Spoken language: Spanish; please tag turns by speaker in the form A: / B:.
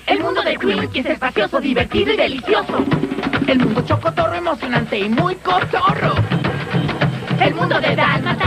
A: El mundo de Twinkie es espacioso, divertido y delicioso. El mundo chocotorro, emocionante y muy cotorro. El mundo de Dálmata